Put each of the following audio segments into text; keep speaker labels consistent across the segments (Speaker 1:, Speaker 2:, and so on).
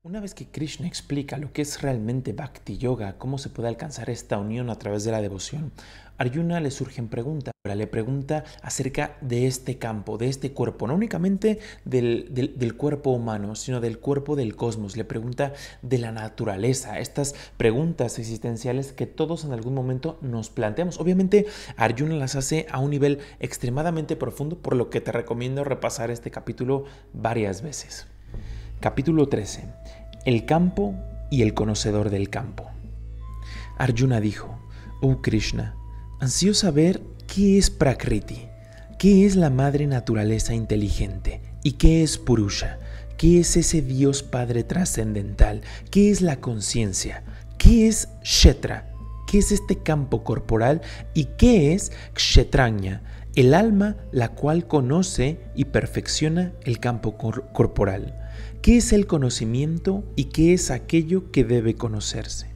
Speaker 1: Una vez que Krishna explica lo que es realmente Bhakti Yoga, cómo se puede alcanzar esta unión a través de la devoción, a Arjuna le surgen preguntas. Le pregunta acerca de este campo, de este cuerpo, no únicamente del cuerpo humano, sino del cuerpo del cosmos. Le pregunta de la naturaleza, estas preguntas existenciales que todos en algún momento nos planteamos. Obviamente Arjuna las hace a un nivel extremadamente profundo, por lo que te recomiendo repasar este capítulo varias veces. Capítulo 13. El campo y el conocedor del campo. Arjuna dijo: Oh Krishna, ansío saber qué es Prakriti, qué es la madre naturaleza inteligente y qué es Purusha, qué es ese Dios Padre trascendental, qué es la conciencia, qué es Kshetra, qué es este campo corporal y qué es Kshetranya, el alma la cual conoce y perfecciona el campo corporal. ¿Qué es el conocimiento y qué es aquello que debe conocerse?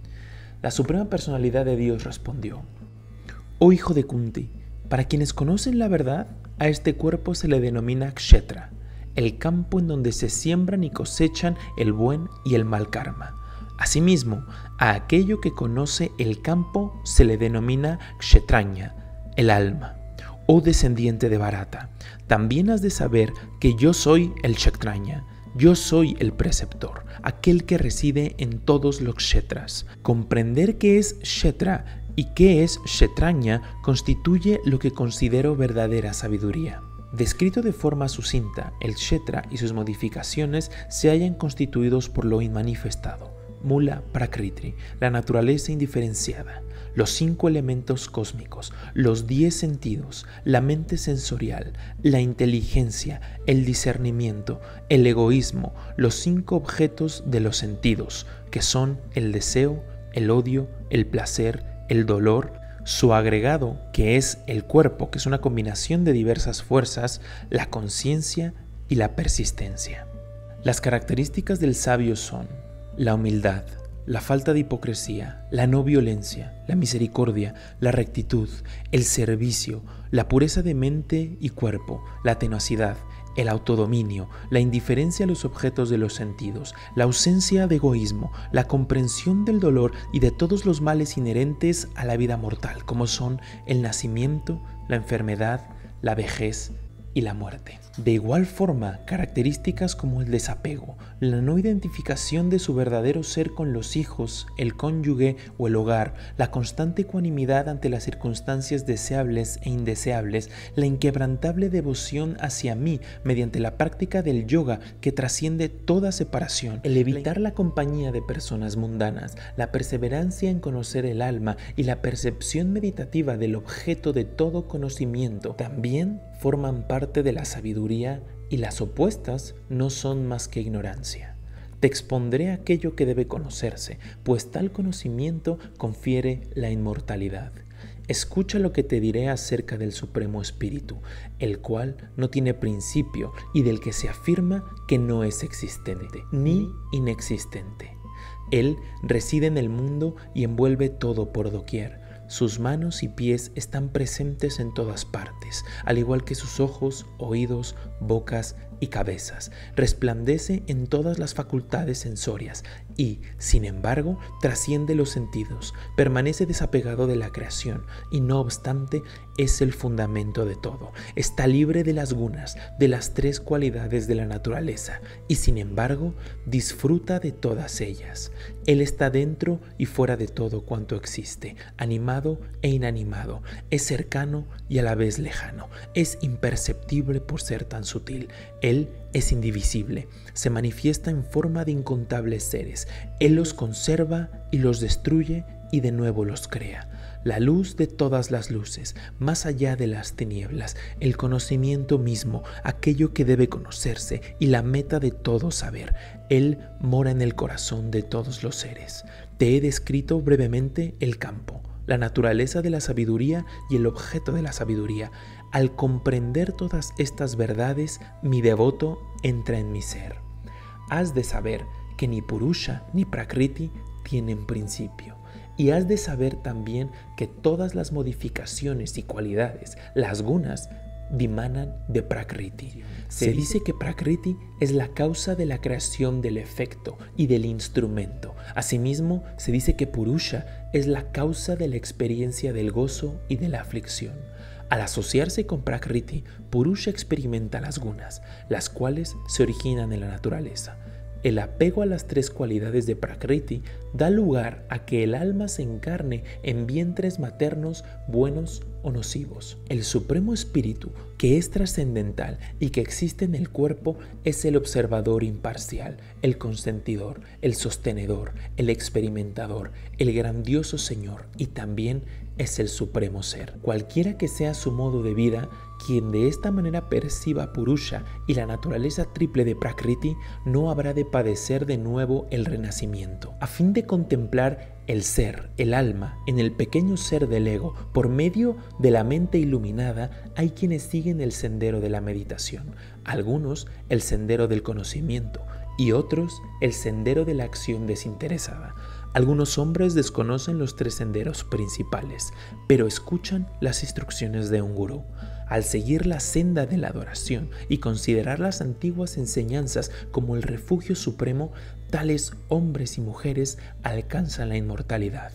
Speaker 1: La Suprema Personalidad de Dios respondió: Oh hijo de Kunti, para quienes conocen la verdad, a este cuerpo se le denomina Kshetra, el campo en donde se siembran y cosechan el buen y el mal karma. Asimismo, a aquello que conoce el campo se le denomina Kshetranya, el alma. Oh descendiente de Bharata, también has de saber que yo soy el Kshetranya. Yo soy el preceptor, aquel que reside en todos los kshetras. Comprender qué es kshetra y qué es kshetranya constituye lo que considero verdadera sabiduría. Descrito de forma sucinta, el kshetra y sus modificaciones se hallan constituidos por lo inmanifestado, mula prakriti, la naturaleza indiferenciada, los 5 elementos cósmicos, los 10 sentidos, la mente sensorial, la inteligencia, el discernimiento, el egoísmo, los 5 objetos de los sentidos, que son el deseo, el odio, el placer, el dolor, su agregado, que es el cuerpo, que es una combinación de diversas fuerzas, la conciencia y la persistencia. Las características del sabio son la humildad, la falta de hipocresía, la no violencia, la misericordia, la rectitud, el servicio, la pureza de mente y cuerpo, la tenacidad, el autodominio, la indiferencia a los objetos de los sentidos, la ausencia de egoísmo, la comprensión del dolor y de todos los males inherentes a la vida mortal, como son el nacimiento, la enfermedad, la vejez y la muerte. De igual forma, características como el desapego, la no identificación de su verdadero ser con los hijos, el cónyuge o el hogar, la constante ecuanimidad ante las circunstancias deseables e indeseables, la inquebrantable devoción hacia mí mediante la práctica del yoga que trasciende toda separación, el evitar la compañía de personas mundanas, la perseverancia en conocer el alma y la percepción meditativa del objeto de todo conocimiento también forman parte de la sabiduría, y las opuestas no son más que ignorancia. Te expondré aquello que debe conocerse, pues tal conocimiento confiere la inmortalidad. Escucha lo que te diré acerca del Supremo Espíritu, el cual no tiene principio y del que se afirma que no es existente ni inexistente. Él reside en el mundo y envuelve todo por doquier. Sus manos y pies están presentes en todas partes, al igual que sus ojos, oídos, bocas y cabezas. Resplandece en todas las facultades sensorias y, sin embargo, trasciende los sentidos, permanece desapegado de la creación y, no obstante, es el fundamento de todo. Está libre de las gunas, de las 3 cualidades de la naturaleza y, sin embargo, disfruta de todas ellas. Él está dentro y fuera de todo cuanto existe, animado e inanimado, es cercano y a la vez lejano, es imperceptible por ser tan sutil. Él es indivisible, se manifiesta en forma de incontables seres. Él los conserva y los destruye y de nuevo los crea. La luz de todas las luces, más allá de las tinieblas, el conocimiento mismo, aquello que debe conocerse y la meta de todo saber. Él mora en el corazón de todos los seres. Te he descrito brevemente el campo, la naturaleza de la sabiduría y el objeto de la sabiduría. Al comprender todas estas verdades, mi devoto entra en mi ser. Has de saber que ni Purusha ni Prakriti tienen principio. Y has de saber también que todas las modificaciones y cualidades, las gunas, Vimanan de Prakriti. Se dice que Prakriti es la causa de la creación del efecto y del instrumento. Asimismo, se dice que Purusha es la causa de la experiencia del gozo y de la aflicción. Al asociarse con Prakriti, Purusha experimenta las gunas, las cuales se originan en la naturaleza. El apego a las tres cualidades de Prakriti da lugar a que el alma se encarne en vientres maternos buenos o nocivos. El Supremo Espíritu, que es trascendental y que existe en el cuerpo, es el observador imparcial, el consentidor, el sostenedor, el experimentador, el grandioso Señor y también es el Supremo Ser. Cualquiera que sea su modo de vida, quien de esta manera perciba Purusha y la naturaleza triple de Prakriti, no habrá de padecer de nuevo el renacimiento. A fin de contemplar el ser, el alma, en el pequeño ser del ego, por medio de la mente iluminada, hay quienes siguen el sendero de la meditación, algunos el sendero del conocimiento y otros el sendero de la acción desinteresada. Algunos hombres desconocen los tres senderos principales, pero escuchan las instrucciones de un gurú. Al seguir la senda de la adoración y considerar las antiguas enseñanzas como el refugio supremo, tales hombres y mujeres alcanzan la inmortalidad.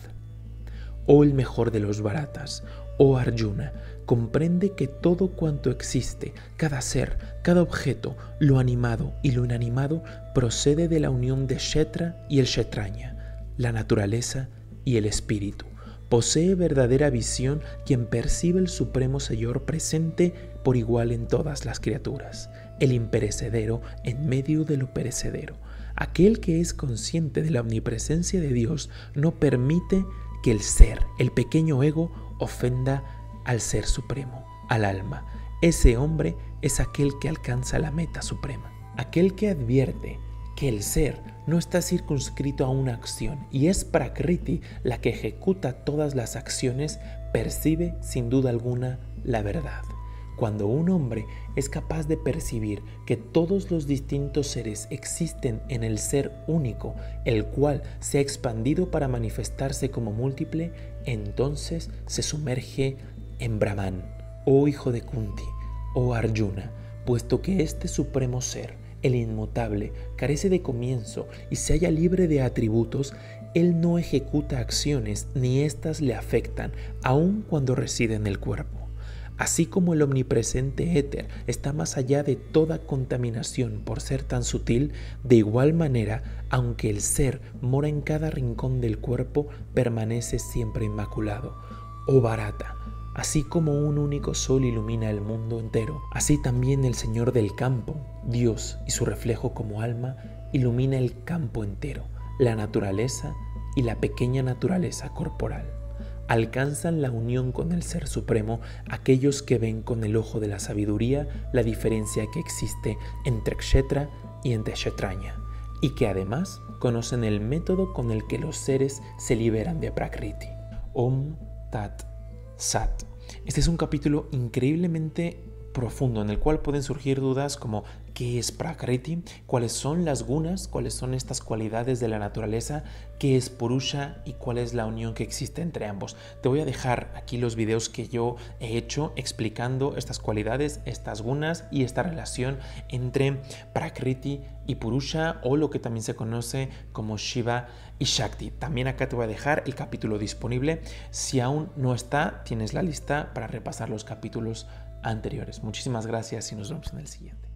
Speaker 1: Oh el mejor de los Bharatas, oh Arjuna, comprende que todo cuanto existe, cada ser, cada objeto, lo animado y lo inanimado, procede de la unión de Kshetra y el Kshetranya, la naturaleza y el espíritu. Posee verdadera visión quien percibe el Supremo Señor presente por igual en todas las criaturas, el imperecedero en medio de lo perecedero. Aquel que es consciente de la omnipresencia de Dios no permite que el ser, el pequeño ego, ofenda al Ser Supremo, al alma. Ese hombre es aquel que alcanza la meta suprema. Aquel que advierte que el ser no está circunscrito a una acción y es Prakriti la que ejecuta todas las acciones, percibe sin duda alguna la verdad. Cuando un hombre es capaz de percibir que todos los distintos seres existen en el ser único, el cual se ha expandido para manifestarse como múltiple, entonces se sumerge en Brahman, oh hijo de Kunti, oh Arjuna, puesto que este supremo ser, el inmutable, carece de comienzo y se halla libre de atributos, él no ejecuta acciones ni éstas le afectan, aun cuando reside en el cuerpo. Así como el omnipresente éter está más allá de toda contaminación por ser tan sutil, de igual manera, aunque el ser mora en cada rincón del cuerpo, permanece siempre inmaculado. Oh Bharata, así como un único sol ilumina el mundo entero, así también el Señor del campo, Dios y su reflejo como alma, ilumina el campo entero, la naturaleza y la pequeña naturaleza corporal. Alcanzan la unión con el Ser Supremo aquellos que ven con el ojo de la sabiduría la diferencia que existe entre Kshetra y entre Kshetranya, y que además conocen el método con el que los seres se liberan de Prakriti. Om Tat Sat. Este es un capítulo increíblemente profundo en el cual pueden surgir dudas como ¿qué es Prakriti? ¿Cuáles son las gunas? ¿Cuáles son estas cualidades de la naturaleza? ¿Qué es Purusha? ¿Y cuál es la unión que existe entre ambos? Te voy a dejar aquí los videos que yo he hecho explicando estas cualidades, estas gunas y esta relación entre Prakriti y Purusha, o lo que también se conoce como Shiva y Shakti. También acá te voy a dejar el capítulo disponible. Si aún no está, tienes la lista para repasar los capítulos anteriores. Muchísimas gracias y nos vemos en el siguiente.